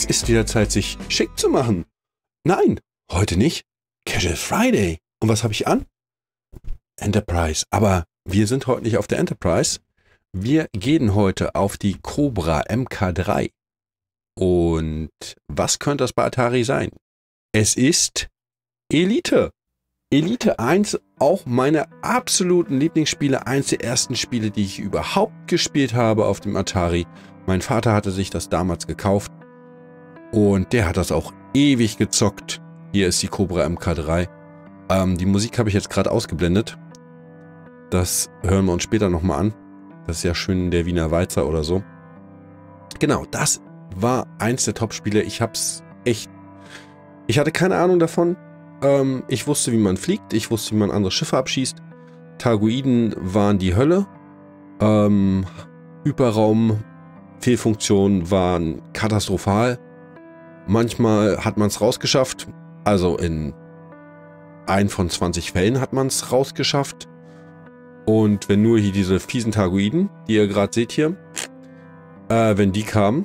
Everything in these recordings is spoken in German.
ist wieder Zeit, sich schick zu machen. Nein, heute nicht. Casual Friday. Und was habe ich an? Enterprise. Aber wir sind heute nicht auf der Enterprise. Wir gehen heute auf die Cobra MK3. Und was könnte das bei Atari sein? Es ist Elite. Elite 1, auch meine absoluten Lieblingsspiele, eins der ersten Spiele, die ich überhaupt gespielt habe auf dem Atari. Mein Vater hatte sich das damals gekauft und der hat das auch ewig gezockt. Hier ist die Cobra MK3. Die Musik habe ich jetzt gerade ausgeblendet. Das hören wir uns später nochmal an. Das ist ja schön der Wiener Walzer oder so. Genau, das war eins der Top-Spiele. Ich hatte keine Ahnung davon. Ich wusste, wie man fliegt. Ich wusste, wie man andere Schiffe abschießt. Targoiden waren die Hölle. Hyperraum-Fehlfunktionen waren katastrophal. Manchmal hat man es rausgeschafft. Also in 1 von 20 Fällen hat man es rausgeschafft. Und wenn nur hier diese fiesen Targoiden, die ihr gerade seht hier, wenn die kamen,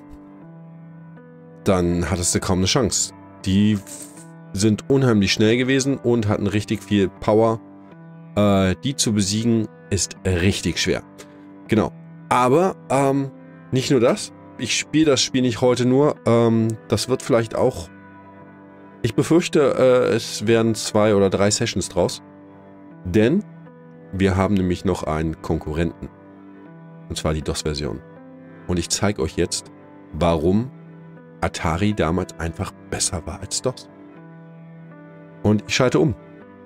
dann hattest du kaum eine Chance. Die sind unheimlich schnell gewesen und hatten richtig viel Power. Die zu besiegen ist richtig schwer. Genau. Aber nicht nur das. Ich spiele das Spiel nicht heute nur. Das wird vielleicht auch... Ich befürchte, es werden 2 oder 3 Sessions draus. Denn wir haben nämlich noch einen Konkurrenten. Und zwar die DOS-Version. Und ich zeige euch jetzt, warum Atari damals einfach besser war als DOS. Und ich schalte um.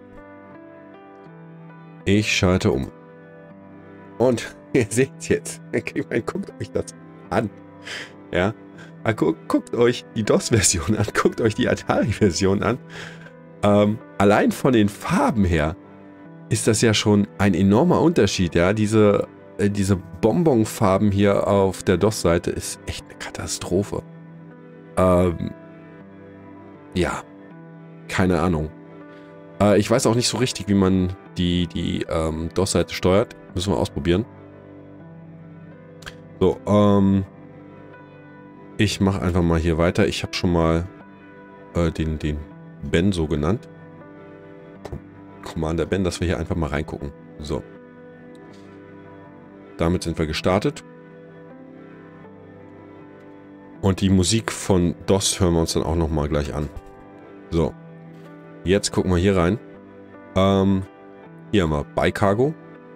Und ihr seht es jetzt. Guckt euch das an. Ja. Guckt euch die DOS-Version an. Guckt euch die Atari-Version an. Allein von den Farben her ist das ja schon ein enormer Unterschied. Ja. Diese Bonbonfarben hier auf der DOS-Seite ist echt eine Katastrophe. Ja. Keine Ahnung. Ich weiß auch nicht so richtig, wie man die DOS-Seite steuert. Müssen wir ausprobieren. So, ich mache einfach mal hier weiter. Ich habe schon mal den Ben so genannt. Commander Ben, dass wir hier einfach mal reingucken. So. Damit sind wir gestartet. Und die Musik von DOS hören wir uns dann auch nochmal gleich an. So. Jetzt gucken wir hier rein. Hier haben wir By Cargo.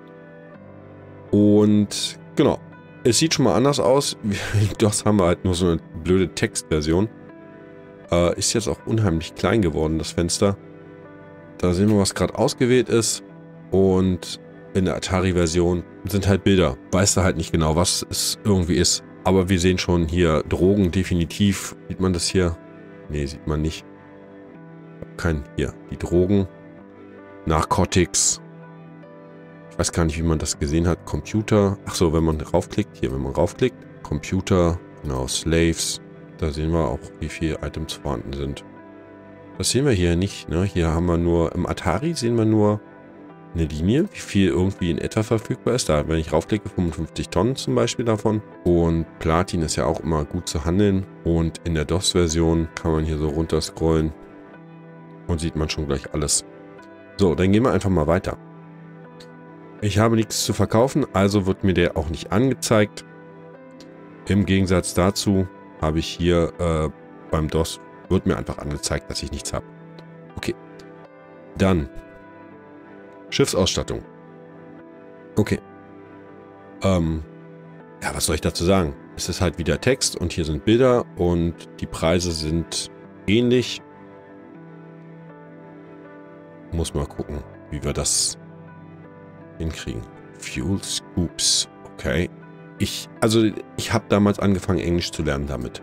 Und genau. Es sieht schon mal anders aus. Das haben wir halt nur so eine blöde Textversion. Ist jetzt auch unheimlich klein geworden, das Fenster. Da sehen wir, was gerade ausgewählt ist. Und in der Atari-Version sind halt Bilder. Weißt du halt nicht genau, was es irgendwie ist. Aber wir sehen schon hier Drogen definitiv. Sieht man das hier? Nee, sieht man nicht. Hier, die Drogen. Narcotics. Ich weiß gar nicht, wie man das gesehen hat. Computer. Achso, wenn man raufklickt. Hier, wenn man raufklickt. Computer. Genau, Slaves. Da sehen wir auch, wie viele Items vorhanden sind. Das sehen wir hier nicht. Ne? Hier haben wir nur, im Atari sehen wir nur eine Linie, wie viel irgendwie in etwa verfügbar ist. Da, wenn ich raufklicke, 55 Tonnen zum Beispiel davon. Und Platin ist ja auch immer gut zu handeln. Und in der DOS-Version kann man hier so runter scrollen. Und sieht man schon gleich alles. So, dann gehen wir einfach mal weiter. Ich habe nichts zu verkaufen, also wird mir der auch nicht angezeigt. Im Gegensatz dazu habe ich hier beim DOS, wird mir einfach angezeigt, dass ich nichts habe. Okay. Dann Schiffsausstattung. Okay. Ja, was soll ich dazu sagen? Es ist halt wieder Text und hier sind Bilder und die Preise sind ähnlich. Muss mal gucken, wie wir das hinkriegen. Fuel Scoops. Okay. Ich habe damals angefangen, Englisch zu lernen damit.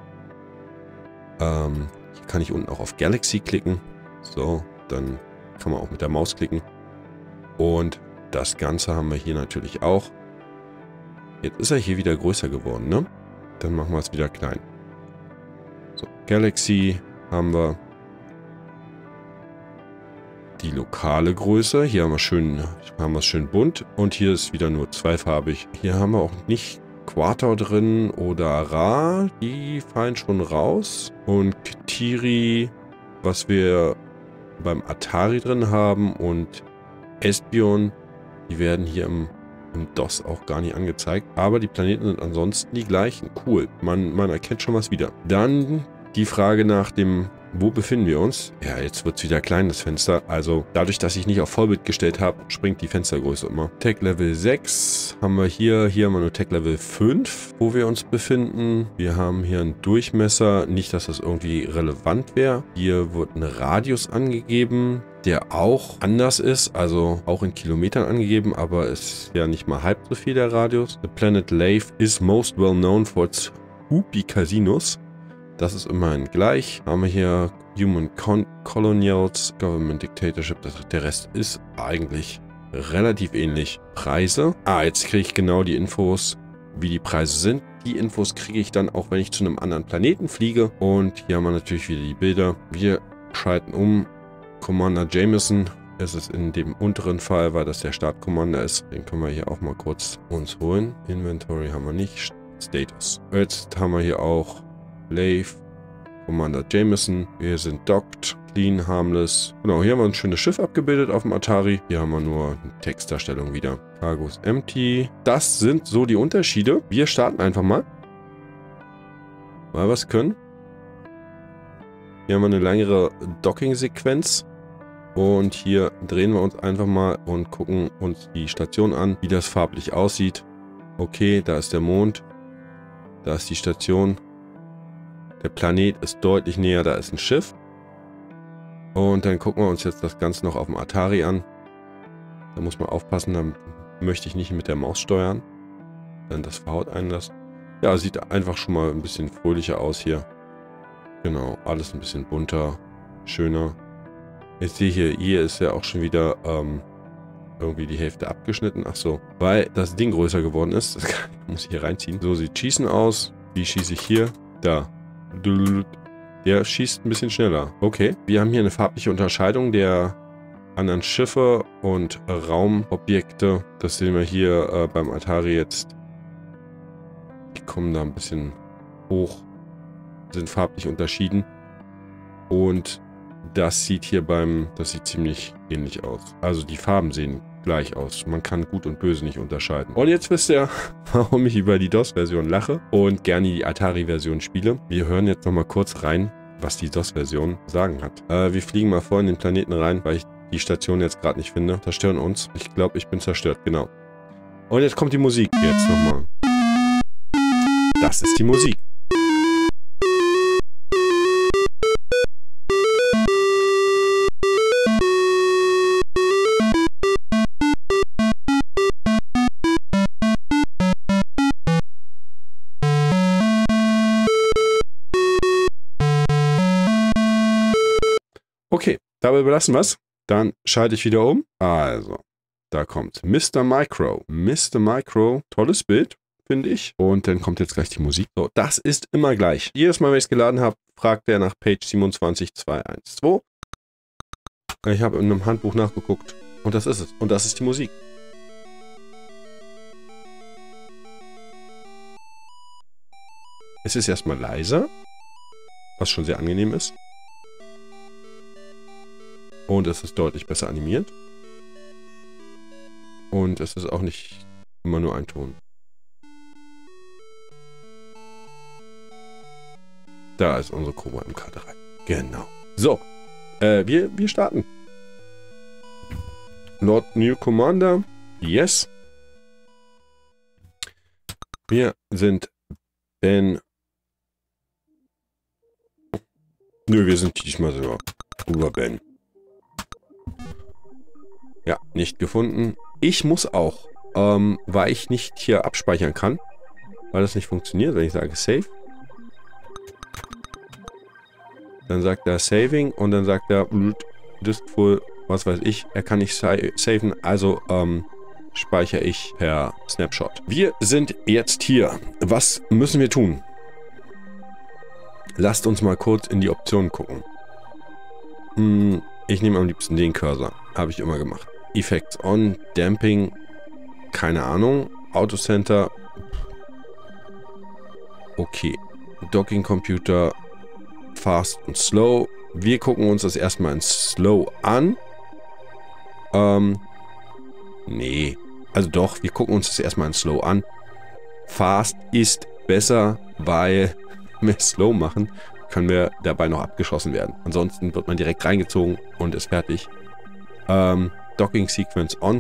Hier kann ich unten auch auf Galaxy klicken. So, dann kann man auch mit der Maus klicken. Und das Ganze haben wir hier natürlich auch. Jetzt ist er hier wieder größer geworden, ne? Dann machen wir es wieder klein. So, Galaxy haben wir. Die lokale Größe. Hier haben wir es schön bunt und hier ist wieder nur zweifarbig. Hier haben wir auch nicht Quator drin oder Ra, die fallen schon raus. Und Ktiri, was wir beim Atari drin haben, und Esbjörn, die werden hier im DOS auch gar nicht angezeigt. Aber die Planeten sind ansonsten die gleichen. Cool, man erkennt schon was wieder. Dann die Frage nach dem, wo befinden wir uns? Ja, jetzt wird es wieder klein, das Fenster. Also dadurch, dass ich nicht auf Vollbild gestellt habe, springt die Fenstergröße immer. Tech Level 6 haben wir hier. Hier haben wir nur Tech Level 5, wo wir uns befinden. Wir haben hier einen Durchmesser. Nicht, dass das irgendwie relevant wäre. Hier wird ein Radius angegeben, der auch anders ist, also auch in Kilometern angegeben, aber ist ja nicht mal halb so viel der Radius. The planet Lave is most well known for its Hoopy Casinos. Das ist immerhin gleich. Haben wir hier Human Colonials, Government Dictatorship. Der Rest ist eigentlich relativ ähnlich. Preise. Jetzt kriege ich genau die Infos, wie die Preise sind. Die Infos kriege ich dann auch, wenn ich zu einem anderen Planeten fliege. Und hier haben wir natürlich wieder die Bilder. Wir schalten um. Commander Jameson. Es ist in dem unteren Fall, weil das der Startcommander ist. Den können wir hier auch mal kurz uns holen. Inventory haben wir nicht. Status. Jetzt haben wir hier auch Lave, Commander Jameson. Wir sind docked, clean, harmless. Genau, hier haben wir ein schönes Schiff abgebildet auf dem Atari. Hier haben wir nur eine Textdarstellung wieder. Cargo ist empty. Das sind so die Unterschiede. Wir starten einfach mal. Weil wir es können. Hier haben wir eine längere Docking-Sequenz. Und hier drehen wir uns einfach mal und gucken uns die Station an, wie das farblich aussieht. Okay, da ist der Mond. Da ist die Station. Der Planet ist deutlich näher, da ist ein Schiff. Und dann gucken wir uns jetzt das Ganze noch auf dem Atari an. Da muss man aufpassen, da möchte ich nicht mit der Maus steuern. Denn das verhaut einen das. Ja, sieht einfach schon mal ein bisschen fröhlicher aus hier. Genau, alles ein bisschen bunter, schöner. Jetzt sehe ich hier ist ja auch schon wieder irgendwie die Hälfte abgeschnitten. Ach so, weil das Ding größer geworden ist. Das muss ich hier reinziehen. So sieht Schießen aus. Wie schieße ich hier? Da. Der schießt ein bisschen schneller. Okay, wir haben hier eine farbliche Unterscheidung der anderen Schiffe und Raumobjekte. Das sehen wir hier beim Atari jetzt. Die kommen da ein bisschen hoch, sind farblich unterschieden. Und das sieht hier das sieht ziemlich ähnlich aus. Also die Farben sehen gleich aus. Man kann Gut und Böse nicht unterscheiden. Und jetzt wisst ihr, warum ich über die DOS-Version lache und gerne die Atari-Version spiele. Wir hören jetzt nochmal kurz rein, was die DOS-Version sagen hat. Wir fliegen mal vor in den Planeten rein, weil ich die Station jetzt gerade nicht finde. Zerstören uns. Ich glaube, ich bin zerstört. Genau. Und jetzt kommt die Musik. Jetzt nochmal. Das ist die Musik. Okay, dabei belassen wir es. Dann schalte ich wieder um. Also, da kommt Mr. Micro. Mr. Micro, tolles Bild, finde ich. Und dann kommt jetzt gleich die Musik. So, das ist immer gleich. Jedes Mal, wenn ich es geladen habe, fragt er nach Page 27212. Ich habe in einem Handbuch nachgeguckt. Und das ist es. Und das ist die Musik. Es ist erstmal leiser, was schon sehr angenehm ist. Und es ist deutlich besser animiert. Und es ist auch nicht immer nur ein Ton. Da ist unsere Cobra MK3. Genau. So, wir starten. Lord New Commander. Yes. Wir sind Ben. Nö, wir sind diesmal sogar über Ben. Ja, nicht gefunden. Ich muss auch, weil ich nicht hier abspeichern kann, weil das nicht funktioniert, wenn ich sage Save. Dann sagt er Saving und dann sagt er Disk full, was weiß ich. Er kann nicht saven, also speichere ich per Snapshot. Wir sind jetzt hier. Was müssen wir tun? Lasst uns mal kurz in die Optionen gucken. Ich nehme am liebsten den Cursor. Habe ich immer gemacht. Effects on, Damping, keine Ahnung. Auto Center, Okay. Docking Computer, Fast und Slow. Wir gucken uns das erstmal in Slow an. Nee. Also doch, wir gucken uns das erstmal in Slow an. Fast ist besser, weil wenn wir Slow machen, können wir dabei noch abgeschossen werden. Ansonsten wird man direkt reingezogen und ist fertig. Docking Sequence on.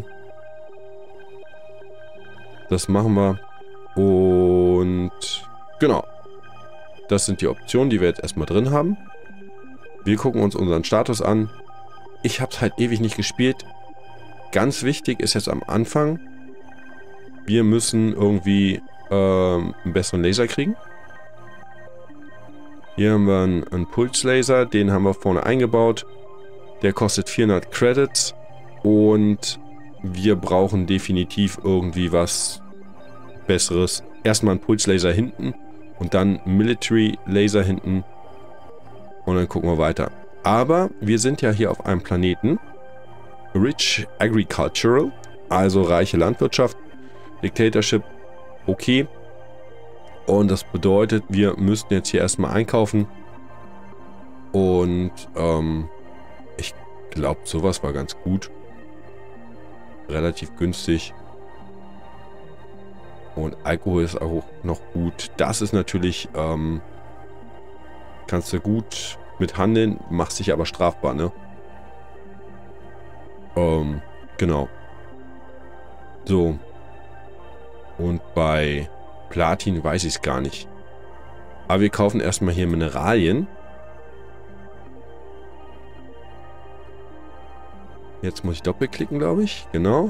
Das machen wir. Und genau. Das sind die Optionen, die wir jetzt erstmal drin haben. Wir gucken uns unseren Status an. Ich habe es halt ewig nicht gespielt. Ganz wichtig ist jetzt am Anfang, wir müssen irgendwie einen besseren Laser kriegen. Hier haben wir einen Pulslaser, den haben wir vorne eingebaut. Der kostet 400 Credits und wir brauchen definitiv irgendwie was Besseres. Erstmal einen Pulslaser hinten und dann Military Laser hinten und dann gucken wir weiter. Aber wir sind ja hier auf einem Planeten. Rich Agricultural, also reiche Landwirtschaft. Dictatorship, okay. Und das bedeutet, wir müssten jetzt hier erstmal einkaufen. Und ich glaube, sowas war ganz gut. Relativ günstig. Und Alkohol ist auch noch gut. Das ist natürlich, kannst du gut mit handeln, machst dich aber strafbar, ne? Genau. So. Und bei Platin weiß ich es gar nicht. Aber wir kaufen erstmal hier Mineralien. Jetzt muss ich doppelklicken, glaube ich. Genau.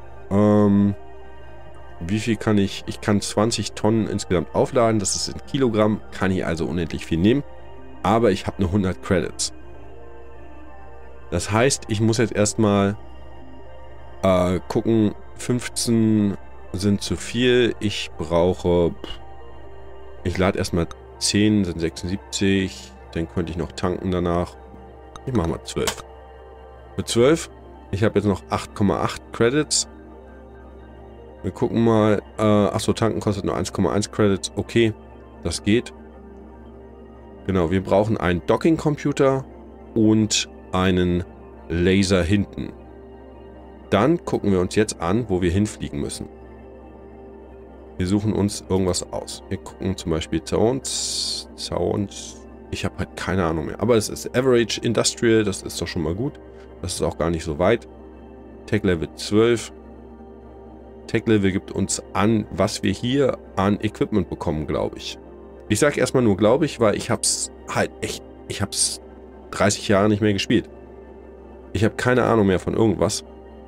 Wie viel kann ich? Ich kann 20 Tonnen insgesamt aufladen. Das ist in Kilogramm. Kann ich also unendlich viel nehmen. Aber ich habe nur 100 Credits. Das heißt, ich muss jetzt erstmal gucken. 15 sind zu viel. Ich brauche... Ich lade erstmal 10, sind 76. Dann könnte ich noch tanken danach. Ich mache mal 12. Für 12. Ich habe jetzt noch 8,8 Credits. Wir gucken mal. Achso, tanken kostet nur 1,1 Credits. Okay, das geht. Genau, wir brauchen einen Docking-Computer und einen Laser hinten. Dann gucken wir uns jetzt an, wo wir hinfliegen müssen. Wir suchen uns irgendwas aus. Wir gucken zum Beispiel Sounds. Ich habe halt keine Ahnung mehr. Aber es ist Average Industrial, das ist doch schon mal gut. Das ist auch gar nicht so weit. Tech Level 12. Tech Level gibt uns an, was wir hier an Equipment bekommen, glaube ich. Ich sage erstmal nur glaube ich, weil ich habe es halt echt, ich habe es 30 Jahre nicht mehr gespielt. Ich habe keine Ahnung mehr von irgendwas.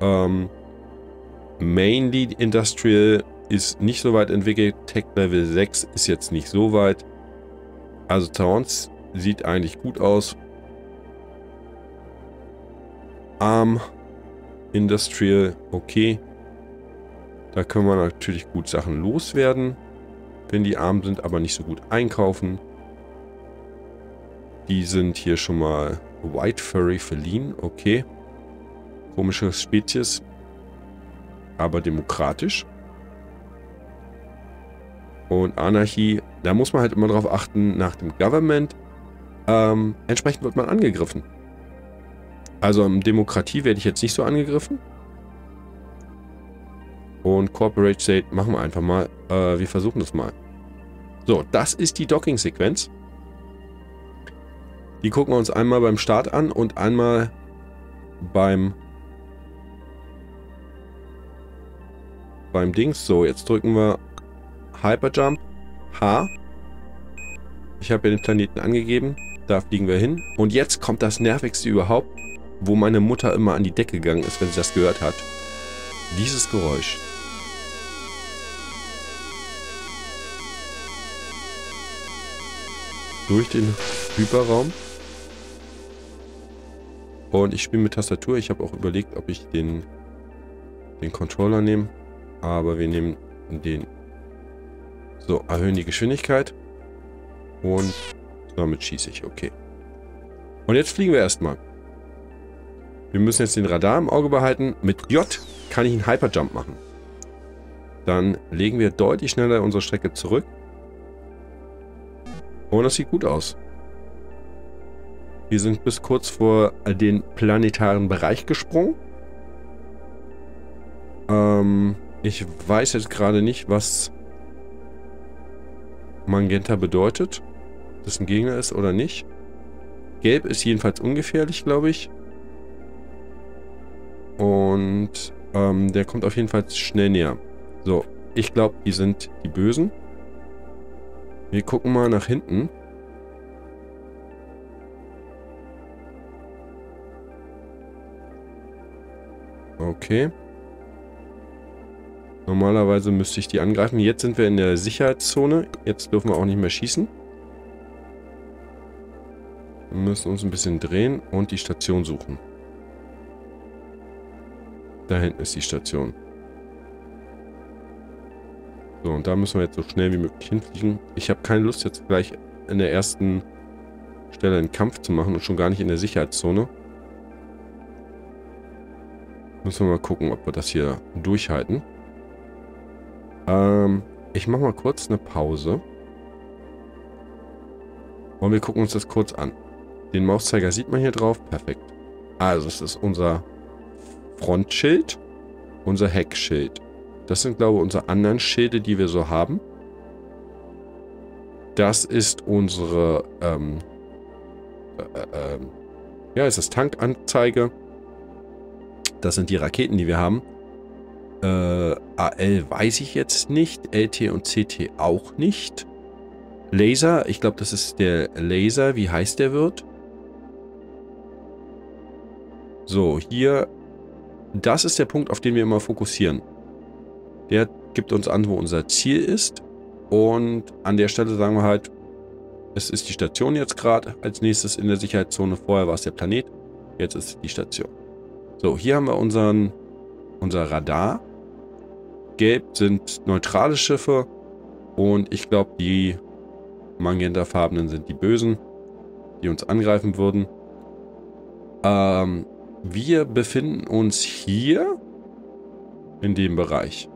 Mainly Industrial ist nicht so weit entwickelt. Tech Level 6 ist jetzt nicht so weit. Also Sounds sieht eigentlich gut aus. Industrial, okay. Da können wir natürlich gut Sachen loswerden, wenn die arm sind, aber nicht so gut einkaufen. Die sind hier schon mal White Furry Feline, okay. Komische Spezies, aber demokratisch. Und Anarchie, da muss man halt immer drauf achten, nach dem Government. Entsprechend wird man angegriffen. Also in Demokratie werde ich jetzt nicht so angegriffen. Und Corporate State machen wir einfach mal. Wir versuchen das mal. So, das ist die Docking-Sequenz. Die gucken wir uns einmal beim Start an und einmal beim Dings. So, jetzt drücken wir Hyperjump H. Ich habe ja den Planeten angegeben. Da fliegen wir hin. Und jetzt kommt das Nervigste überhaupt, wo meine Mutter immer an die Decke gegangen ist, wenn sie das gehört hat. Dieses Geräusch. Durch den Hyperraum. Und ich spiele mit Tastatur. Ich habe auch überlegt, ob ich den Controller nehme. Aber wir nehmen den. So, erhöhen die Geschwindigkeit. Und damit schieße ich. Okay. Und jetzt fliegen wir erstmal. Wir müssen jetzt den Radar im Auge behalten. Mit J kann ich einen Hyperjump machen. Dann legen wir deutlich schneller unsere Strecke zurück. Und das sieht gut aus. Wir sind bis kurz vor den planetaren Bereich gesprungen. Ich weiß jetzt gerade nicht, was Magenta bedeutet. Ob das ein Gegner ist oder nicht. Gelb ist jedenfalls ungefährlich, glaube ich. Und der kommt auf jeden Fall schnell näher. So, ich glaube, die sind die Bösen. Wir gucken mal nach hinten. Okay. Normalerweise müsste ich die angreifen. Jetzt sind wir in der Sicherheitszone. Jetzt dürfen wir auch nicht mehr schießen. Wir müssen uns ein bisschen drehen und die Station suchen. Da hinten ist die Station. So, und da müssen wir jetzt so schnell wie möglich hinfliegen. Ich habe keine Lust, jetzt gleich in der ersten Stelle einen Kampf zu machen und schon gar nicht in der Sicherheitszone. Müssen wir mal gucken, ob wir das hier durchhalten. Ich mache mal kurz eine Pause. Und wir gucken uns das kurz an. Den Mauszeiger sieht man hier drauf. Perfekt. Also, es ist unser Frontschild, unser Heckschild. Das sind, glaube ich, unsere anderen Schilde, die wir so haben. Das ist unsere, ja, ist das Tankanzeige. Das sind die Raketen, die wir haben. AL weiß ich jetzt nicht. LT und CT auch nicht. Laser, ich glaube, das ist der Laser. Wie heißt der wird? So, hier. Das ist der Punkt, auf den wir immer fokussieren. Der gibt uns an, wo unser Ziel ist. Und an der Stelle sagen wir halt, es ist die Station jetzt gerade als nächstes in der Sicherheitszone. Vorher war es der Planet. Jetzt ist es die Station. So, hier haben wir unser Radar. Gelb sind neutrale Schiffe. Und ich glaube, die magentafarbenen sind die Bösen, die uns angreifen würden. Wir befinden uns hier in dem Bereich.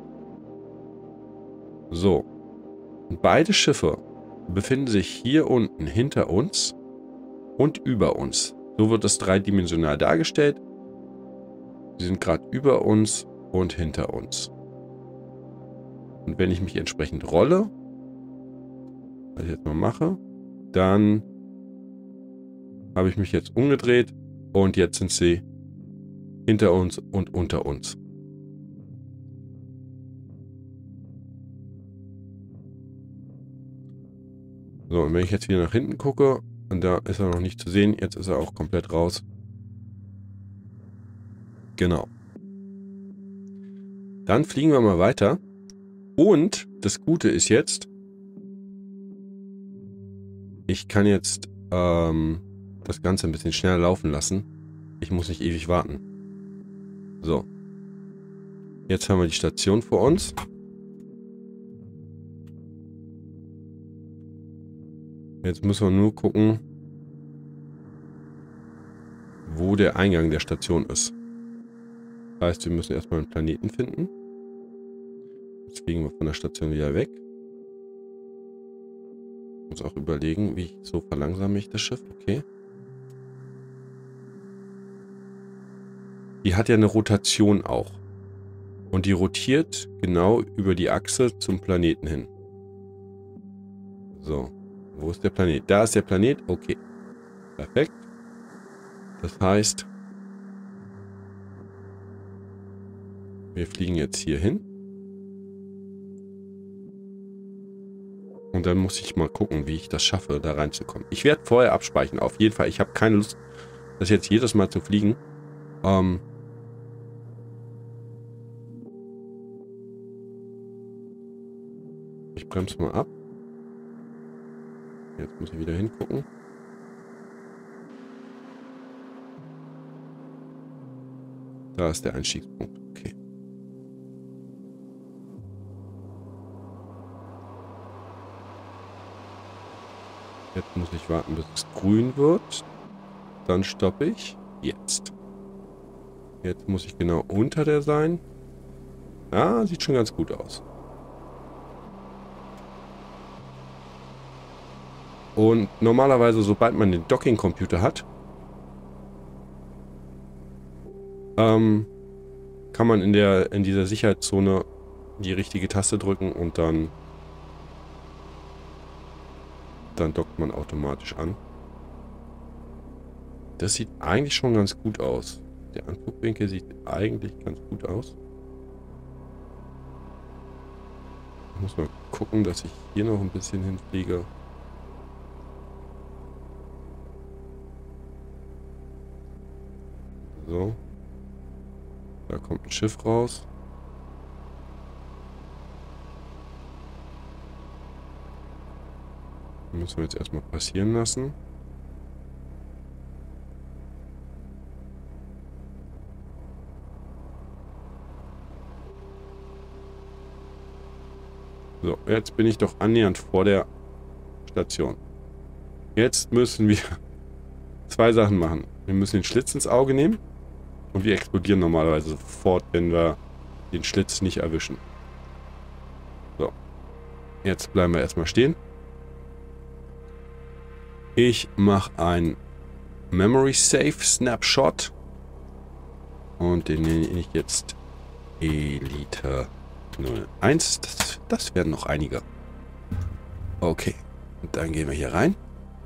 So. Und beide Schiffe befinden sich hier unten hinter uns und über uns. So wird es dreidimensional dargestellt. Sie sind gerade über uns und hinter uns. Und wenn ich mich entsprechend rolle, was ich jetzt mal mache, dann habe ich mich jetzt umgedreht und jetzt sind sie hinter uns und unter uns. So, und wenn ich jetzt wieder nach hinten gucke, und da ist er noch nicht zu sehen, jetzt ist er auch komplett raus. Genau. Dann fliegen wir mal weiter. Und das Gute ist jetzt, ich kann jetzt das Ganze ein bisschen schneller laufen lassen. Ich muss nicht ewig warten. So. Jetzt haben wir die Station vor uns. Jetzt müssen wir nur gucken, wo der Eingang der Station ist. Das heißt, wir müssen erstmal einen Planeten finden. Jetzt fliegen wir von der Station wieder weg. Ich muss auch überlegen, wie so verlangsame ich das Schiff. Okay. Die hat ja eine Rotation auch. Und die rotiert genau über die Achse zum Planeten hin. So. Wo ist der Planet? Da ist der Planet. Okay. Perfekt. Das heißt, wir fliegen jetzt hier hin. Und dann muss ich mal gucken, wie ich das schaffe, da reinzukommen. Ich werde vorher abspeichern. Auf jeden Fall. Ich habe keine Lust, das jetzt jedes Mal zu fliegen. Ich bremse mal ab. Jetzt muss ich wieder hingucken. Da ist der Einstiegspunkt. Okay. Jetzt muss ich warten, bis es grün wird. Dann stoppe ich. Jetzt. Jetzt muss ich genau unter der sein. Ah, sieht schon ganz gut aus. Und normalerweise, sobald man den Docking-Computer hat, kann man in dieser Sicherheitszone die richtige Taste drücken und dann dockt man automatisch an. Das sieht eigentlich schon ganz gut aus. Der Anflugwinkel sieht eigentlich ganz gut aus. Ich muss mal gucken, dass ich hier noch ein bisschen hinfliege. So. Da kommt ein Schiff raus. Das müssen wir jetzt erstmal passieren lassen. So, jetzt bin ich doch annähernd vor der Station. Jetzt müssen wir zwei Sachen machen. Wir müssen den Schlitz ins Auge nehmen und wir explodieren normalerweise sofort, wenn wir den Schlitz nicht erwischen. So, jetzt bleiben wir erstmal stehen. Ich mache ein Memory Save Snapshot und den nenne ich jetzt Elite 01. Das werden noch einige. Okay. Und dann gehen wir hier rein.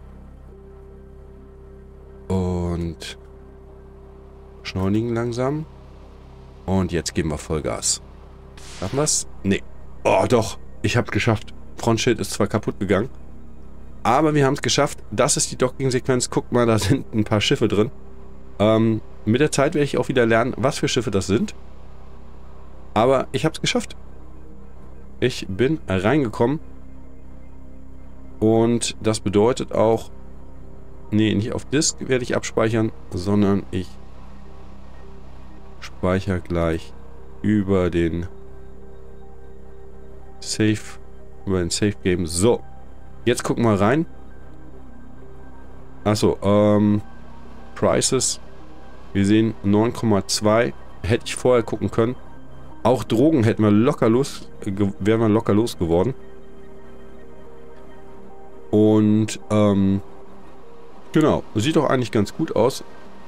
Und beschleunigen langsam. Und jetzt geben wir Vollgas. Schaffen wir es? Nee. Oh, doch. Ich habe es geschafft. Frontschild ist zwar kaputt gegangen. Aber wir haben es geschafft. Das ist die Docking-Sequenz. Guckt mal, da sind ein paar Schiffe drin. Mit der Zeit werde ich auch wieder lernen, was für Schiffe das sind. Aber ich habe es geschafft. Ich bin reingekommen. Und das bedeutet auch... Nee, nicht auf Disk werde ich abspeichern, sondern ich speichere gleich über den Save Game. So, jetzt gucken wir rein. Achso, Prices. Wir sehen 9,2. Hätte ich vorher gucken können. Auch Drogen wären wir locker losgeworden. Und, genau, sieht doch eigentlich ganz gut aus.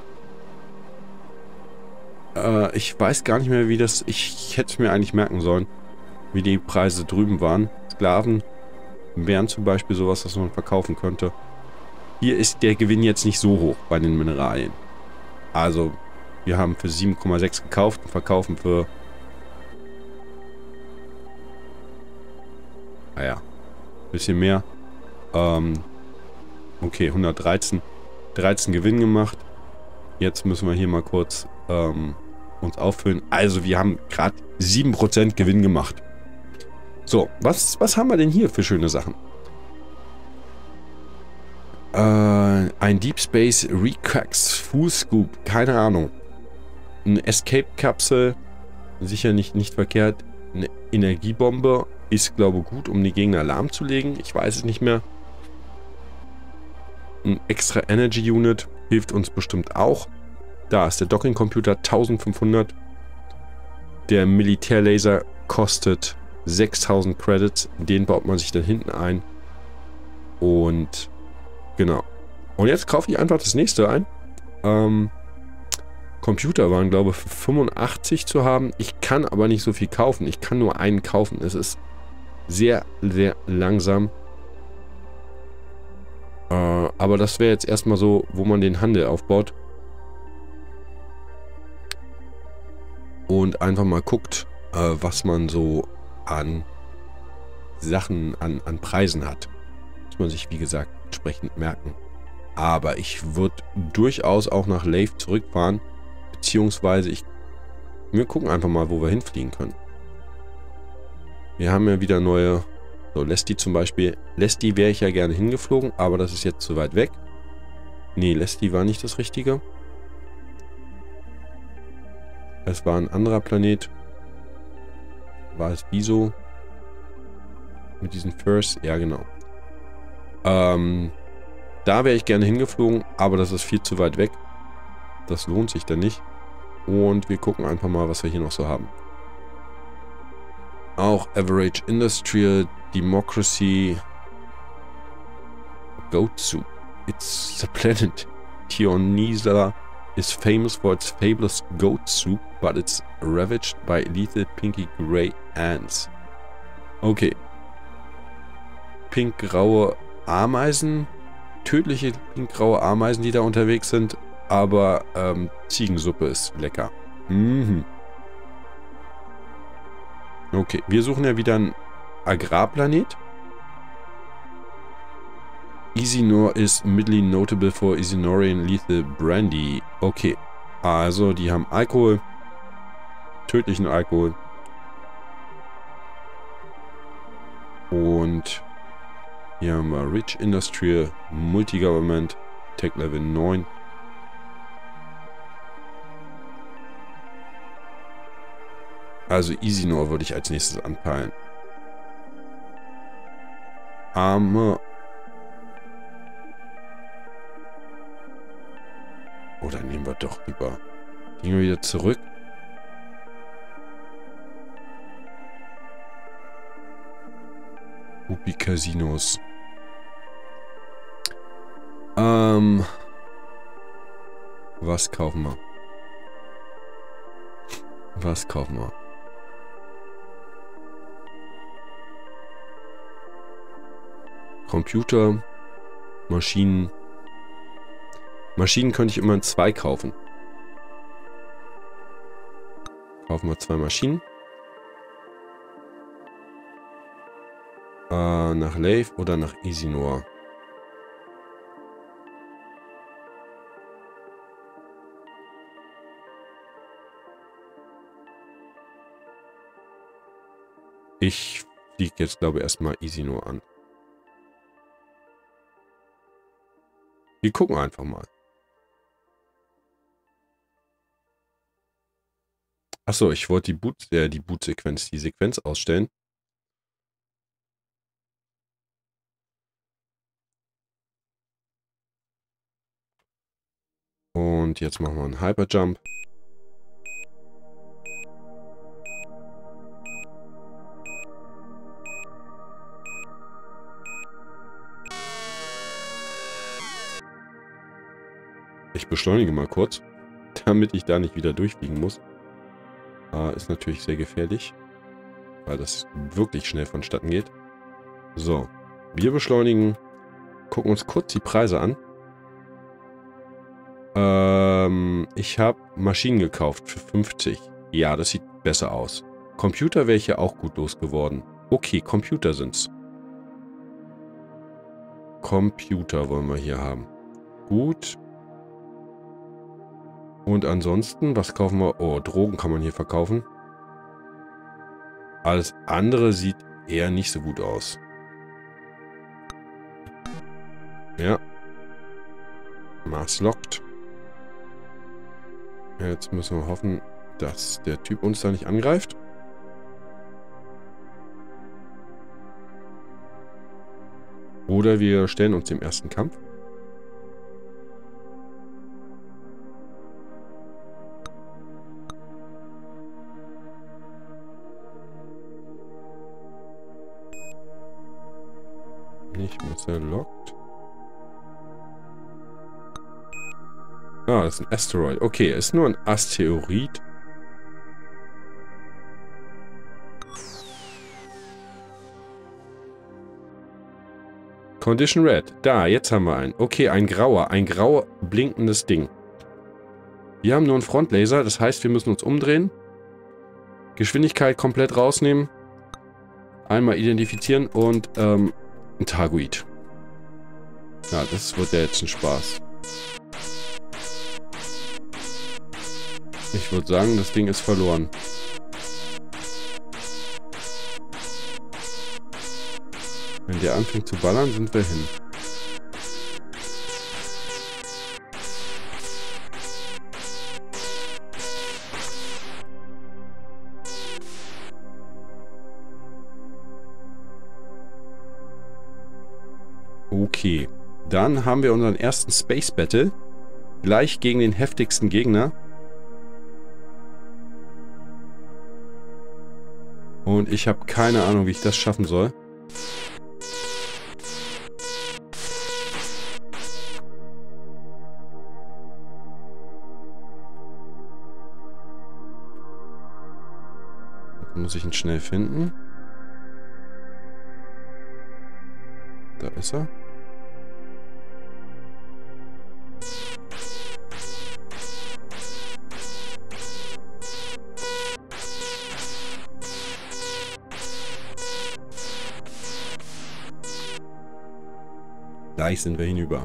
Ich weiß gar nicht mehr, wie das... Ich hätte es mir eigentlich merken sollen, wie die Preise drüben waren. Sklaven wären zum Beispiel sowas, was man verkaufen könnte. Hier ist der Gewinn jetzt nicht so hoch bei den Mineralien. Also, wir haben für 7,6 gekauft und verkaufen für... Naja, ein bisschen mehr. Okay, 113. 13 Gewinn gemacht. Jetzt müssen wir hier mal kurz uns auffüllen. Also wir haben gerade 7% Gewinn gemacht. So, was haben wir denn hier für schöne Sachen? Ein Deep Space Recax Full Scoop. Keine Ahnung. Eine Escape-Kapsel. Sicher nicht verkehrt. Eine Energiebombe. Ist, glaube ich, gut, um die Gegner lahmzulegen. Ich weiß es nicht mehr. Ein extra Energy Unit hilft uns bestimmt auch. Da ist der Docking-Computer 1500. Der Militärlaser kostet 6000 Credits. Den baut man sich dann hinten ein. Und genau. Und jetzt kaufe ich einfach das nächste ein. Computer waren, glaube ich, für 85 zu haben. Ich kann aber nicht so viel kaufen. Ich kann nur einen kaufen. Es ist sehr, sehr langsam. Aber das wäre jetzt erstmal so, wo man den Handel aufbaut. Und einfach mal guckt, was man so an Sachen, an Preisen hat. Muss man sich, wie gesagt, entsprechend merken. Aber ich würde durchaus auch nach Lave zurückfahren. Beziehungsweise wir gucken einfach mal, wo wir hinfliegen können. Wir haben ja wieder neue... So, Lesti zum Beispiel. Lesti wäre ich ja gerne hingeflogen, aber das ist jetzt zu weit weg. Nee, Lesti war nicht das Richtige. Es war ein anderer Planet. War es Biso? Mit diesen Furs? Ja, genau. Da wäre ich gerne hingeflogen, aber das ist viel zu weit weg. Das lohnt sich dann nicht. Und wir gucken einfach mal, was wir hier noch so haben. Auch Average Industrial, Democracy. goat soup. It's the planet Tionisa is famous for its fabulous goat soup, but it's ravaged by lethal pinky gray ants. Okay. Pink-graue Ameisen. Tödliche pink-graue Ameisen, die da unterwegs sind. Aber Ziegensuppe ist lecker. Mhm. Okay, wir suchen ja wieder einen Agrarplanet. Isinor is midly notable for Isinorian lethal brandy. Okay, also die haben Alkohol. Tödlichen Alkohol. Und hier haben wir Rich Industrial, Multi-Government, Tech Level 9. Also Isinor würde ich als nächstes anpeilen. Arme. Oder nehmen wir doch lieber. Gehen wir wieder zurück. Rupi Casinos. Was kaufen wir? Was kaufen wir? Computer, Maschinen. Maschinen könnte ich immer in 2 kaufen. Kaufen wir 2 Maschinen. Nach Leif oder nach Isinor? Ich fliege jetzt, glaube ich, erstmal Isinor an. Wir gucken einfach mal. Achso, ich wollte die Bootsequenz, die Sequenz ausstellen. Und jetzt machen wir einen Hyperjump. Ich beschleunige mal kurz, damit ich da nicht wieder durchfliegen muss. Ist natürlich sehr gefährlich, weil das wirklich schnell vonstatten geht. So, wir beschleunigen, gucken uns kurz die Preise an. Ich habe Maschinen gekauft für 50. Ja, das sieht besser aus. Computer wäre ich ja auch gut losgeworden. Okay, Computer sind's. Computer wollen wir hier haben. Gut. Und ansonsten, was kaufen wir? Oh, Drogen kann man hier verkaufen. Alles andere sieht eher nicht so gut aus. Ja. Mars locked. Jetzt müssen wir hoffen, dass der Typ uns da nicht angreift. Oder wir stellen uns dem ersten Kampf. Nicht Messer lockt. Ah, das ist ein Asteroid. Okay, ist nur ein Asteroid. Condition Red. Da, jetzt haben wir einen. Okay, ein grauer blinkendes Ding. Wir haben nur einen Frontlaser, das heißt, wir müssen uns umdrehen. Geschwindigkeit komplett rausnehmen. Einmal identifizieren und ein Targoid. Ja, das wird ja jetzt ein Spaß. Ich würde sagen, das Ding ist verloren. Wenn der anfängt zu ballern, sind wir hin. Okay. Dann haben wir unseren ersten Space Battle. Gleich gegen den heftigsten Gegner. Und ich habe keine Ahnung, wie ich das schaffen soll. Dann muss ich ihn schnell finden. Da ist er. Gleich sind wir hinüber.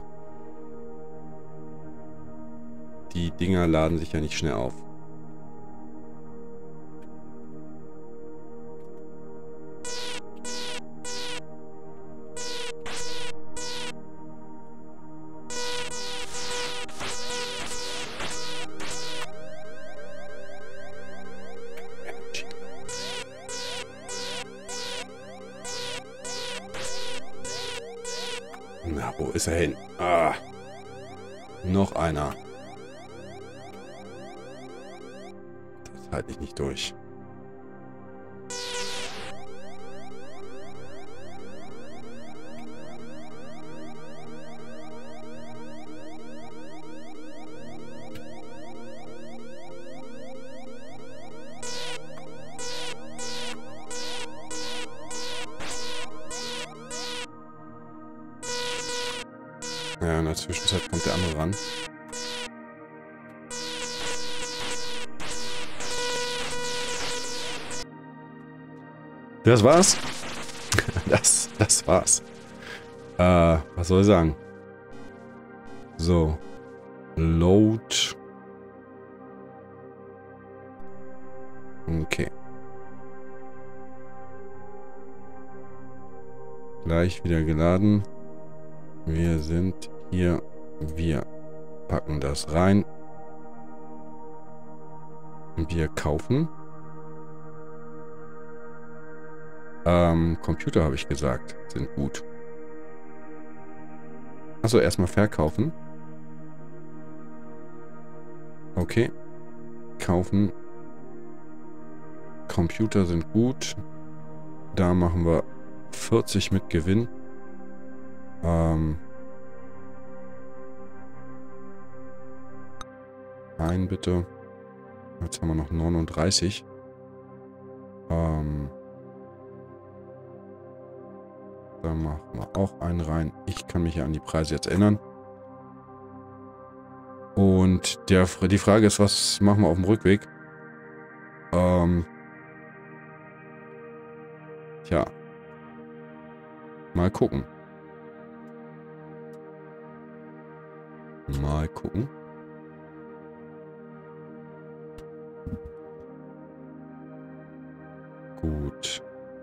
Die Dinger laden sich ja nicht schnell auf. Na, wo ist er hin? Ah. Noch einer. Das halte ich nicht durch. Ja, in der Zwischenzeit kommt der andere ran. Das war's. Das war's. Was soll ich sagen? So. Load. Okay. Gleich wieder geladen. Wir sind hier. Wir packen das rein. Wir kaufen. Computer habe ich gesagt. Sind gut. Achso, erstmal verkaufen. Okay. Kaufen. Computer sind gut. Da machen wir 40 mit Gewinn. Ein bitte. Jetzt haben wir noch 39. Da machen wir auch einen rein. Ich kann mich ja an die Preise jetzt erinnern. Und die Frage ist, was machen wir auf dem Rückweg? Tja. Mal gucken. Mal gucken. Gut.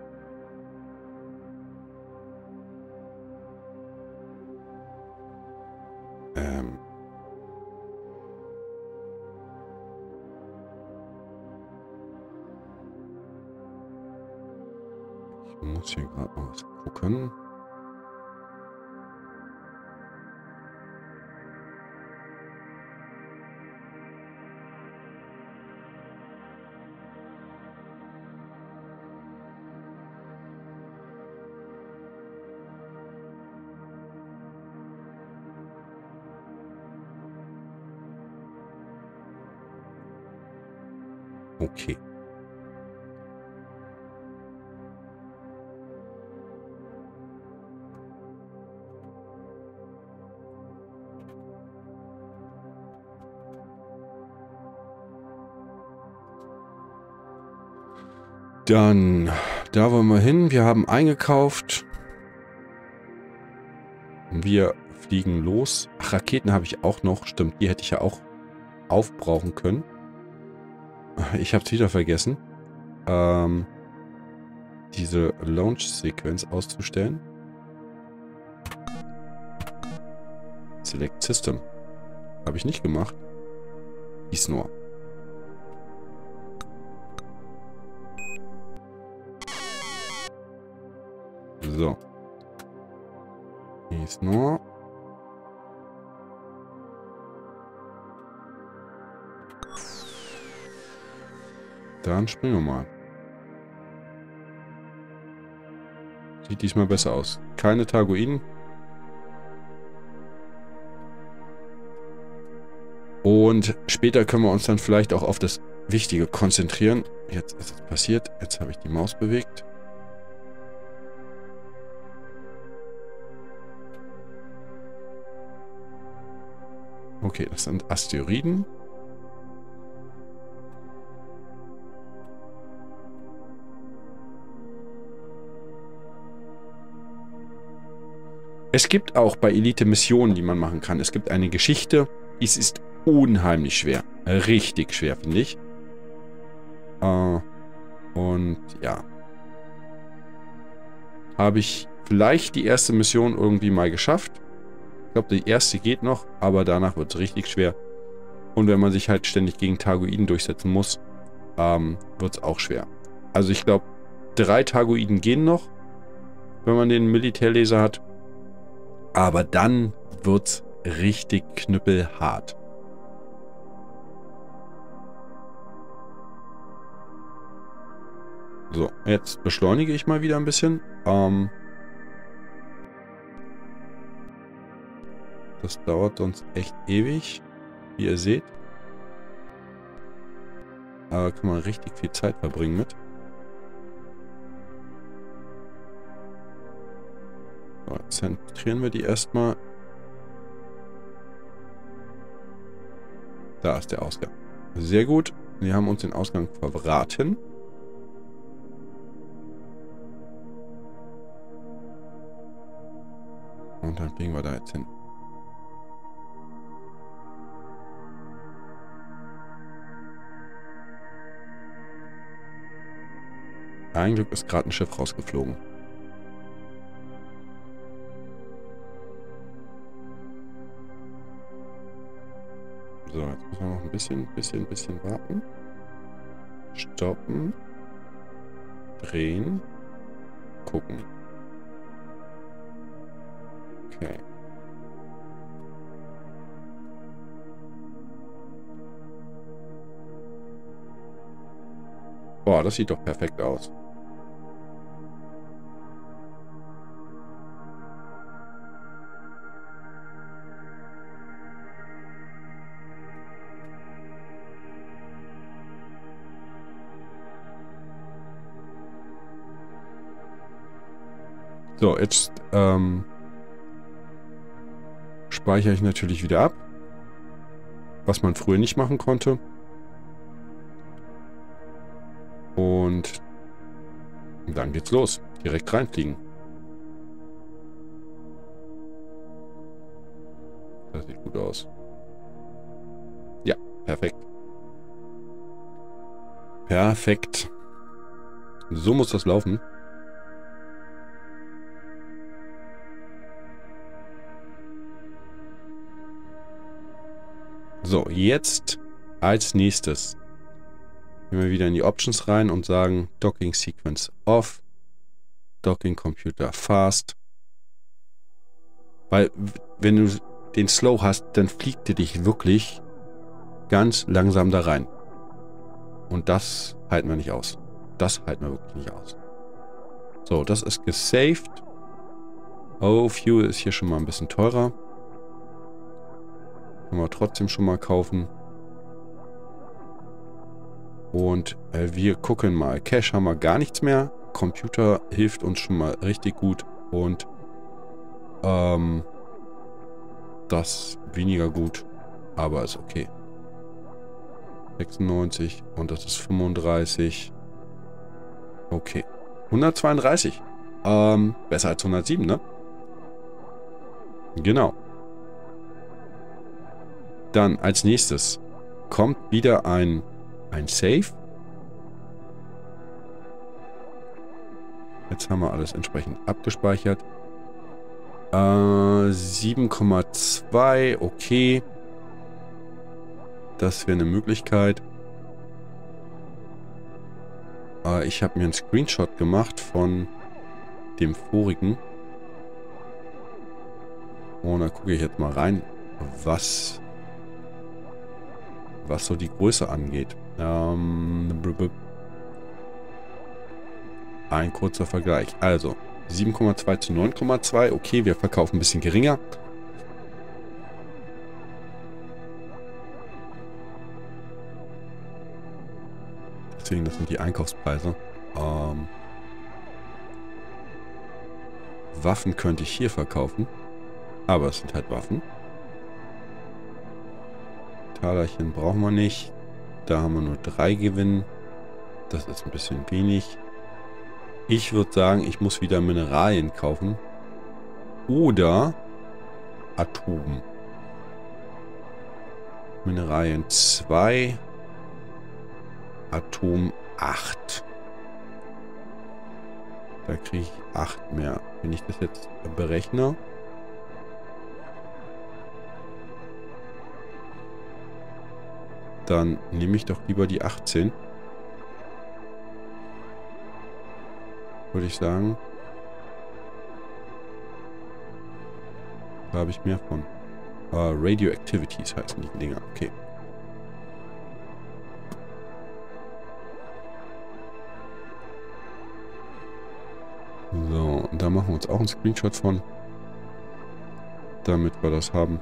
Ich muss hier gerade mal was gucken. Okay. Dann, da wollen wir hin. Wir haben eingekauft. Wir fliegen los. Ach, Raketen habe ich auch noch. Stimmt, die hätte ich ja auch aufbrauchen können. Ich habe es wieder vergessen, diese Launch-Sequenz auszustellen. Select System. Habe ich nicht gemacht. Ist nur. So. Ist nur. Dann springen wir mal. Sieht diesmal besser aus. Keine Targoiden. Und später können wir uns dann vielleicht auch auf das Wichtige konzentrieren. Jetzt ist es passiert. Jetzt habe ich die Maus bewegt. Okay, das sind Asteroiden. Es gibt auch bei Elite Missionen, die man machen kann. Es gibt eine Geschichte. Es ist unheimlich schwer. Richtig schwer, finde ich. Und ja. Habe ich vielleicht die erste Mission irgendwie mal geschafft. Ich glaube, die erste geht noch, aber danach wird es richtig schwer. Und wenn man sich halt ständig gegen Targoiden durchsetzen muss, wird es auch schwer. Also ich glaube, 3 Targoiden gehen noch, wenn man den Militärlaser hat. Aber dann wird's richtig knüppelhart. So, jetzt beschleunige ich mal wieder ein bisschen. Das dauert sonst echt ewig, wie ihr seht. Aber kann man richtig viel Zeit verbringen mit. So, jetzt zentrieren wir die erstmal. Da ist der Ausgang. Sehr gut. Wir haben uns den Ausgang verraten. Und dann fliegen wir da jetzt hin. Ein Glück ist gerade ein Schiff rausgeflogen. So, jetzt müssen wir noch ein bisschen warten. Stoppen. Drehen. Gucken. Okay. Boah, das sieht doch perfekt aus. So, jetzt speichere ich natürlich wieder ab. Was man früher nicht machen konnte. Und dann geht's los. Direkt reinfliegen. Das sieht gut aus. Ja, perfekt. Perfekt. So muss das laufen. So, jetzt als nächstes gehen wir wieder in die Options rein und sagen Docking Sequence Off, Docking Computer Fast. Weil, wenn du den Slow hast, dann fliegt er dich wirklich ganz langsam da rein. Und das halten wir nicht aus. Das halten wir wirklich nicht aus. So, das ist gesaved. Oh, Fuel ist hier schon mal ein bisschen teurer. Können wir trotzdem schon mal kaufen. Und wir gucken mal. Cash haben wir gar nichts mehr. Computer hilft uns schon mal richtig gut. Und das weniger gut. Aber ist okay. 96 und das ist 35. Okay. 132. Besser als 107, ne? Genau. Dann als nächstes kommt wieder ein Save. Jetzt haben wir alles entsprechend abgespeichert. 7,2, okay. Das wäre eine Möglichkeit. Ich habe mir einen Screenshot gemacht von dem vorigen. Und da gucke ich jetzt mal rein, was so die Größe angeht. Ein kurzer Vergleich. Also, 7,2 zu 9,2. Okay, wir verkaufen ein bisschen geringer. Deswegen, das sind die Einkaufspreise. Waffen könnte ich hier verkaufen. Aber es sind halt Waffen. Talerchen brauchen wir nicht. Da haben wir nur 3 Gewinn. Das ist ein bisschen wenig. Ich würde sagen, ich muss wieder Mineralien kaufen. Oder Atom. Mineralien 2. Atom 8. Da kriege ich 8 mehr. Wenn ich das jetzt berechne. Dann nehme ich doch lieber die 18. Würde ich sagen. Da habe ich mehr von. Radioactivities heißen die Dinger. Okay. So, und da machen wir uns auch einen Screenshot von. Damit wir das haben.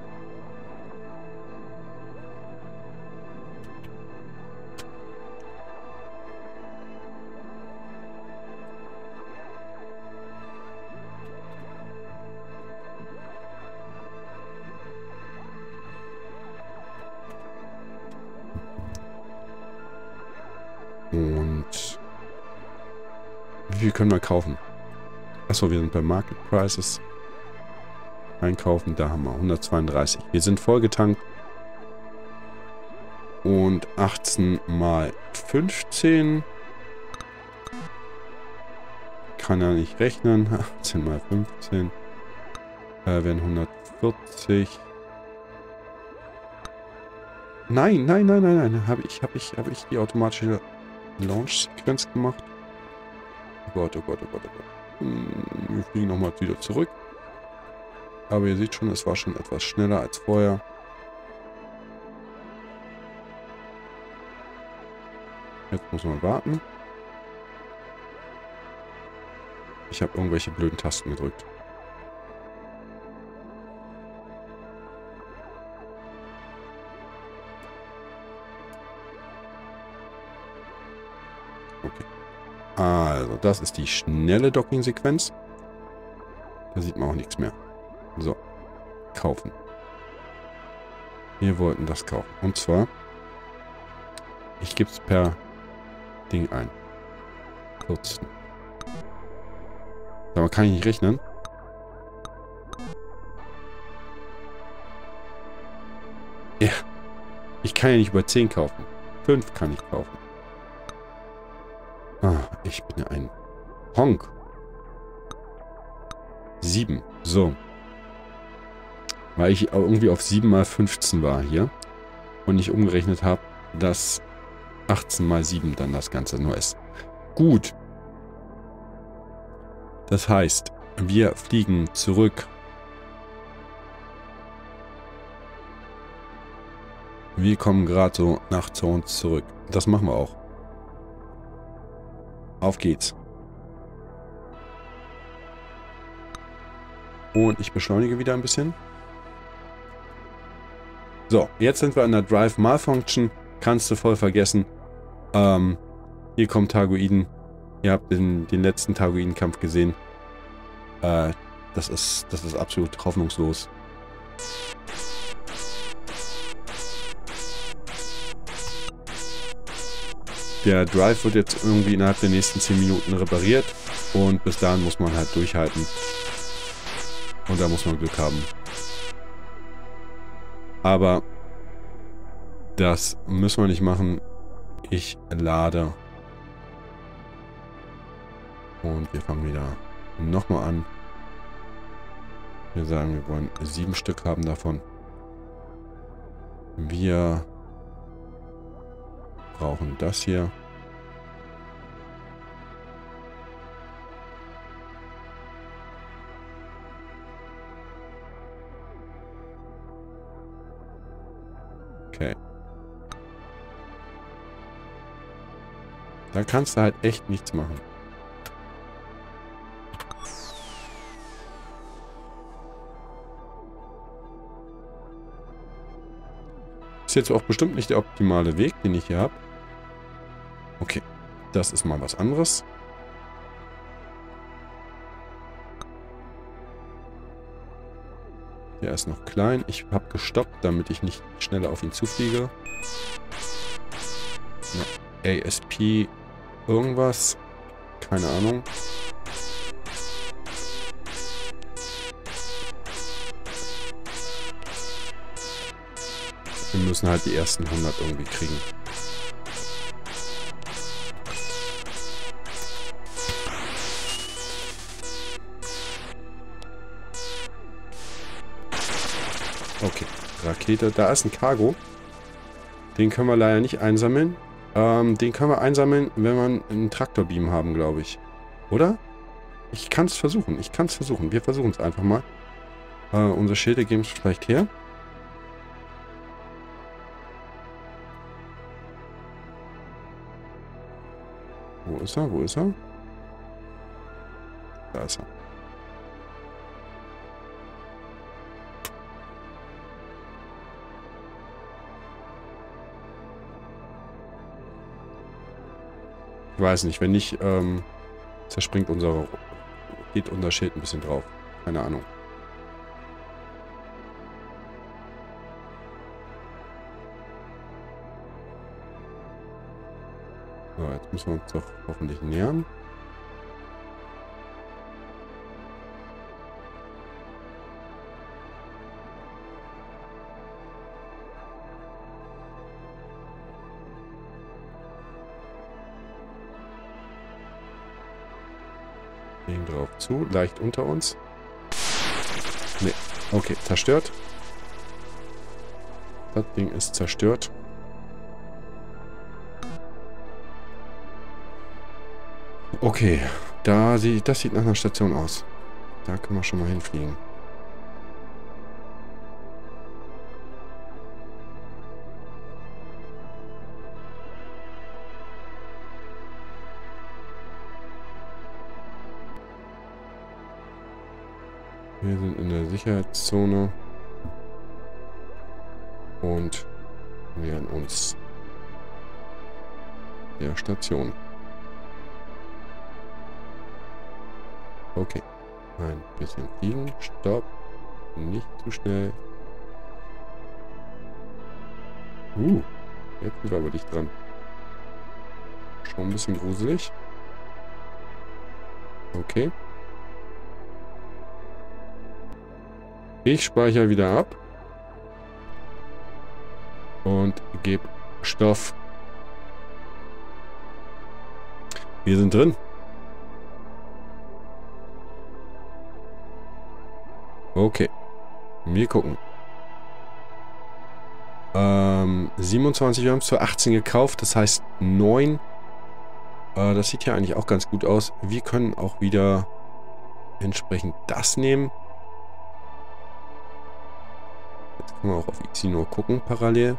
Und wie viel können wir kaufen? Achso, wir sind bei Market Prices. Einkaufen, da haben wir 132. Wir sind vollgetankt. Und 18 mal 15. Kann er nicht rechnen. 18 mal 15. Wären 140. Nein. Habe ich die automatische Launch-Sequenz gemacht? Oh Gott. Wir fliegen nochmal wieder zurück. Aber ihr seht schon, es war schon etwas schneller als vorher. Jetzt muss man warten. Ich habe irgendwelche blöden Tasten gedrückt. Okay. Also, das ist die schnelle Docking-Sequenz. Da sieht man auch nichts mehr. So. Kaufen. Wir wollten das kaufen. Und zwar, ich gebe es per Ding ein. 14. Aber kann ich nicht rechnen. Ja. Ich kann ja nicht über 10 kaufen. 5 kann ich kaufen. Ah, ich bin ja ein Honk. 7. So. Weil ich irgendwie auf 7 mal 15 war hier. Und nicht umgerechnet habe, dass 18 mal 7 dann das Ganze nur ist. Gut. Das heißt, wir fliegen zurück. Wir kommen gerade so zu uns zurück. Das machen wir auch. Auf geht's. Und ich beschleunige wieder ein bisschen. So, jetzt sind wir in der Drive Malfunction. Kannst du voll vergessen. Hier kommen Targoiden. Ihr habt den letzten Targoiden-Kampf gesehen. Das ist absolut hoffnungslos. Der Drive wird jetzt irgendwie innerhalb der nächsten 10 Minuten repariert. Und bis dahin muss man halt durchhalten. Und da muss man Glück haben. Aber das müssen wir nicht machen. Ich lade. Und wir fangen wieder nochmal an. Wir sagen, wir wollen 7 Stück haben davon. Wir brauchen das hier. Okay. Da kannst du halt echt nichts machen. Ist jetzt auch bestimmt nicht der optimale Weg, den ich hier habe. Okay. Das ist mal was anderes. Der ist noch klein. Ich habe gestoppt, damit ich nicht schneller auf ihn zufliege. Ja, ASP irgendwas. Keine Ahnung. Wir müssen halt die ersten 100 irgendwie kriegen. Okay, Rakete. Da ist ein Cargo. Den können wir leider nicht einsammeln. Den können wir einsammeln, wenn wir einen Traktorbeam haben, glaube ich. Oder? Ich kann es versuchen. Ich kann es versuchen. Wir versuchen es einfach mal. Unsere Schilde geben es vielleicht her. Wo ist er? Wo ist er? Da ist er. Ich weiß nicht, wenn nicht, zerspringt geht unser Schild ein bisschen drauf. Keine Ahnung. So, jetzt müssen wir uns doch hoffentlich nähern. Gehen drauf zu, leicht unter uns. Ne, okay, zerstört. Das Ding ist zerstört. Okay, das sieht nach einer Station aus. Da können wir schon mal hinfliegen. Wir sind in der Sicherheitszone und nähern uns der Station. Okay, ein bisschen fliegen, stopp, nicht zu schnell. Jetzt sind wir aber dicht dran. Schon ein bisschen gruselig. Okay. Ich speichere wieder ab. Und gebe Stoff. Wir sind drin. Okay. Wir gucken. 27, wir haben es für 18 gekauft. Das heißt 9. Das sieht ja eigentlich auch ganz gut aus. Wir können auch wieder entsprechend das nehmen. Jetzt können wir auch auf Isinur gucken, parallel.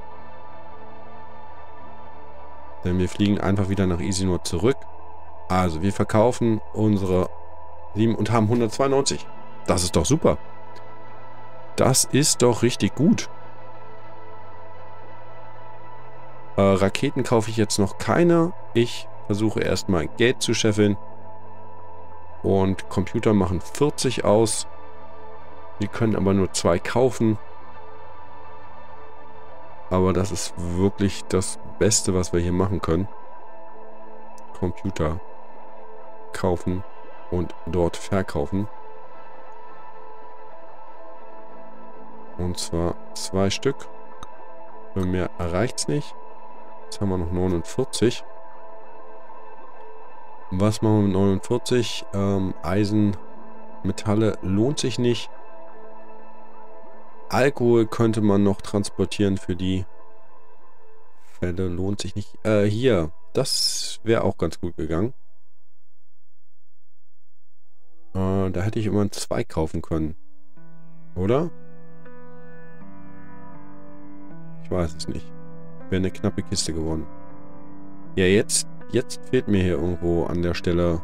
Denn wir fliegen einfach wieder nach Isinur zurück. Also, wir verkaufen unsere 7 und haben 192. Das ist doch super. Das ist doch richtig gut. Raketen kaufe ich jetzt noch keine. Ich versuche erstmal Geld zu scheffeln. Und Computer machen 40 aus. Wir können aber nur 2 kaufen. Aber das ist wirklich das Beste, was wir hier machen können. Computer kaufen und dort verkaufen. Und zwar 2 Stück. Für mehr reicht es nicht. Jetzt haben wir noch 49. Was machen wir mit 49? Eisen, Metalle lohnt sich nicht. Alkohol könnte man noch transportieren für die Fälle. Lohnt sich nicht. Hier. Das wäre auch ganz gut gegangen. Da hätte ich immer 2 kaufen können. Oder? Ich weiß es nicht. Wäre eine knappe Kiste geworden. Ja, jetzt fehlt mir hier irgendwo an der Stelle.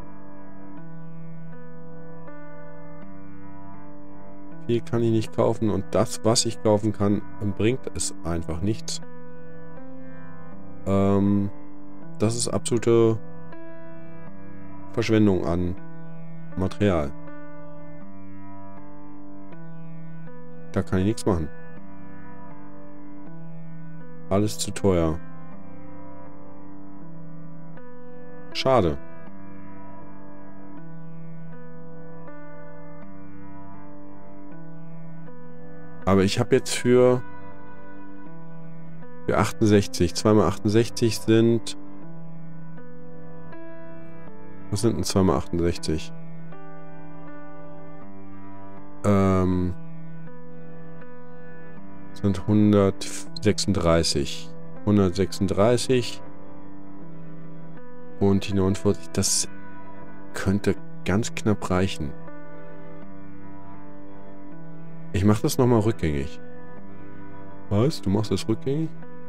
Viel kann ich nicht kaufen und das, was ich kaufen kann, bringt es einfach nichts. das ist absolute Verschwendung an Material. Da kann ich nichts machen. Alles zu teuer. Schade. Aber ich habe jetzt für 68. 2 mal 68 sind... Was sind denn 2 mal 68? Sind 136. 136. Und die 49. Das könnte ganz knapp reichen. Ich mache das nochmal rückgängig. Was? Du machst das rückgängig?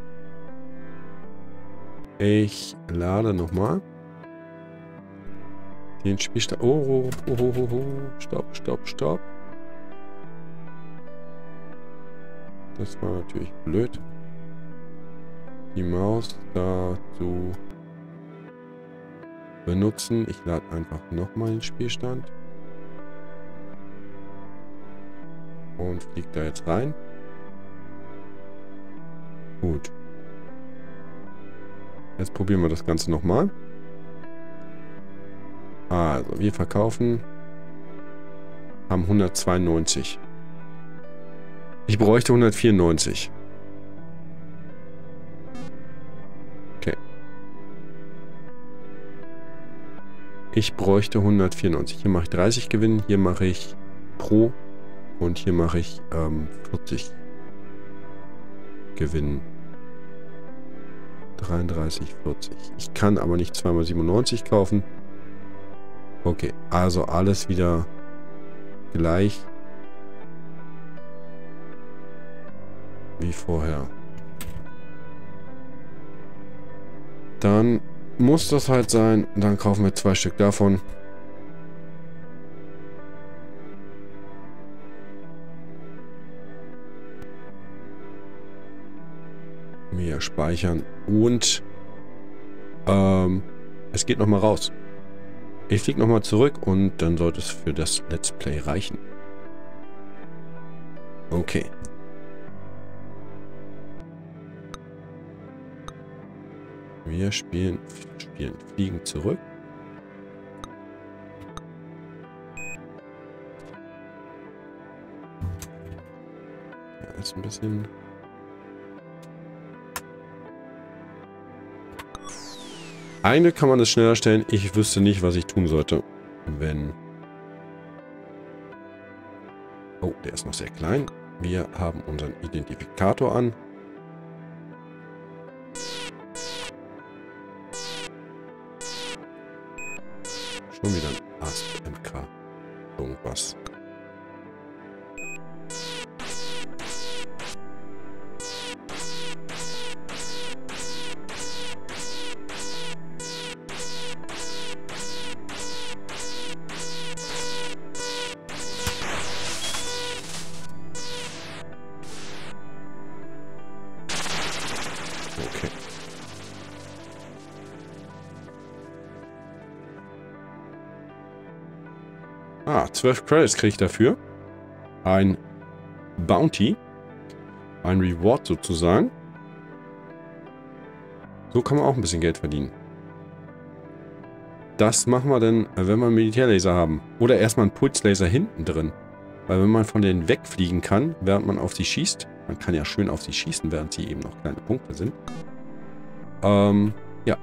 Ich lade nochmal den Spielstand. Oh, stopp, stopp, stopp. Das war natürlich blöd. Die Maus dazu benutzen. Ich lade einfach nochmal den Spielstand. Und fliegt da jetzt rein. Gut. Jetzt probieren wir das Ganze nochmal. Also, wir verkaufen. Haben 192. Ich bräuchte 194. Okay. Ich bräuchte 194. Hier mache ich 30 Gewinn. Hier mache ich pro. Und hier mache ich 40 Gewinn. 33, 40. Ich kann aber nicht 2 mal 97 kaufen. Okay, also alles wieder gleich wie vorher. Dann muss das halt sein. Dann kaufen wir 2 Stück davon. Wir speichern und es geht nochmal raus. Ich fliege nochmal zurück und dann sollte es für das Let's Play reichen. Okay. Wir fliegen zurück. Ja, ist ein bisschen... Eigentlich kann man es schneller stellen. Ich wüsste nicht, was ich tun sollte, wenn... Oh, der ist noch sehr klein. Wir haben unseren Identifikator an. Schon wieder ein Asp MK. Irgendwas. Okay. Ah, 12 Credits kriege ich dafür. Ein Bounty. Ein Reward sozusagen. So kann man auch ein bisschen Geld verdienen. Das machen wir dann, wenn wir einen Militärlaser haben. Oder erstmal einen Pulslaser hinten drin. Weil wenn man von denen wegfliegen kann, während man auf sie schießt. Man kann ja schön auf sie schießen, während sie eben noch kleine Punkte sind. Ja.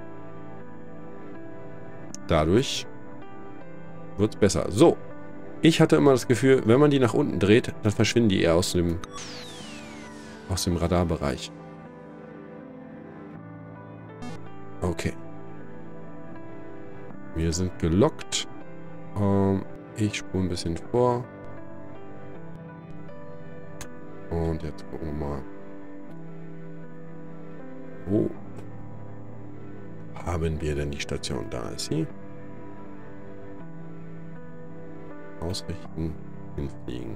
Dadurch wird es besser. So. Ich hatte immer das Gefühl, wenn man die nach unten dreht, dann verschwinden die eher aus dem Radarbereich. Okay. Wir sind gelockt. Ich spule ein bisschen vor. Und jetzt gucken wir mal. Wo haben wir denn die Station? Da ist sie. Ausrichten, hinfliegen.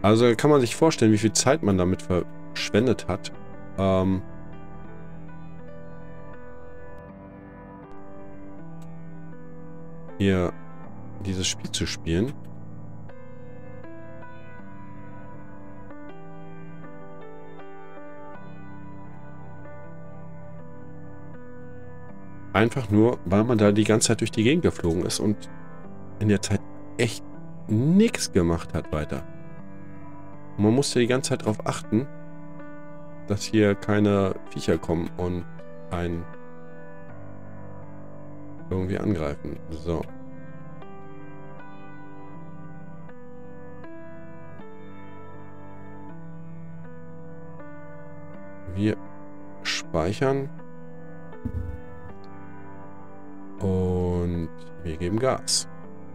Also kann man sich vorstellen, wie viel Zeit man damit verschwendet hat. Hier dieses Spiel zu spielen. Einfach nur, weil man da die ganze Zeit durch die Gegend geflogen ist und in der Zeit echt nichts gemacht hat weiter. Und man musste die ganze Zeit darauf achten, dass hier keine Viecher kommen und einen irgendwie angreifen. So. Wir speichern. Und wir geben Gas.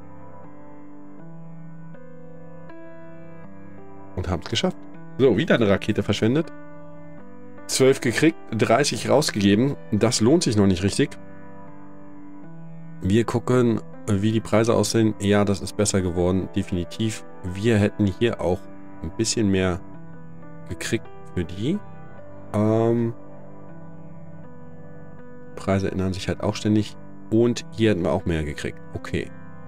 Und haben es geschafft. So, wieder eine Rakete verschwendet. 12 gekriegt, 30 rausgegeben. Das lohnt sich noch nicht richtig. Wir gucken, wie die Preise aussehen. Ja, das ist besser geworden, definitiv. Wir hätten hier auch ein bisschen mehr gekriegt für die. Preise ändern sich halt auch ständig. Und hier hätten wir auch mehr gekriegt. Okay.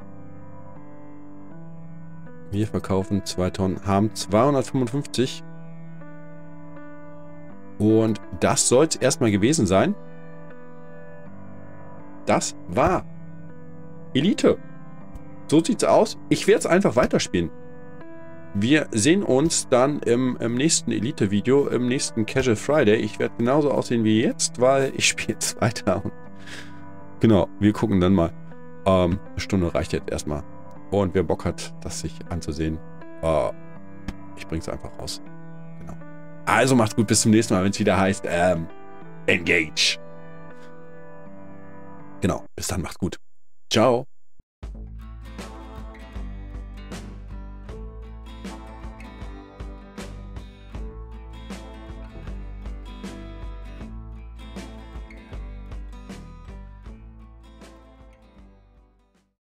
Wir verkaufen 2 Tonnen, haben 255. Und das soll es erstmal gewesen sein. Das war Elite. So sieht's aus. Ich werde es einfach weiterspielen. Wir sehen uns dann im nächsten Elite-Video, im nächsten Casual Friday. Ich werde genauso aussehen wie jetzt, weil ich spiele jetzt weiter. Genau, wir gucken dann mal. Eine Stunde reicht jetzt erstmal. Und wer Bock hat, das sich anzusehen, ich bring's einfach raus. Genau. Also macht's gut, bis zum nächsten Mal, wenn es wieder heißt, Engage. Genau, bis dann, macht's gut. Ciao.